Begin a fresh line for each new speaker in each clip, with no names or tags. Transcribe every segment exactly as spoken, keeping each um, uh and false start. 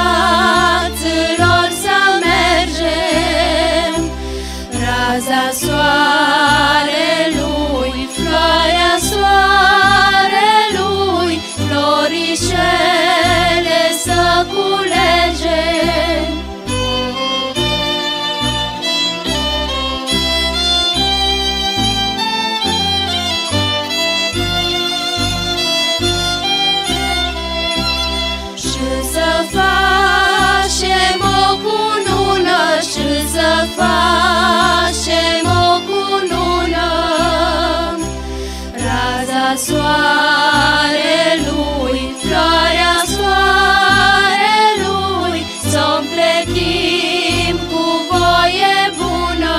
fraților să mergem, raza soarelui, floarea soarelui, florișele să culegem. Și să facem o cunună, și să facem o cunună, raza soarelui, floarea soarelui, să-o împletim cu voie bună.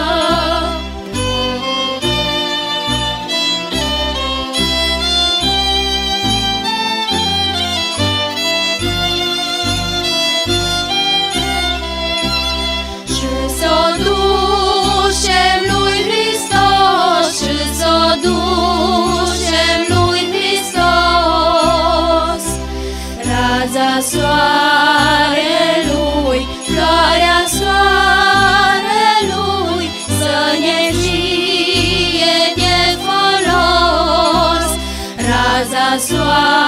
Și să-o ducem lui Hristos, și să-o ducem lui Hristos, raza soarelui, floarea soarelui, să ne fie de folos, raza soarelui.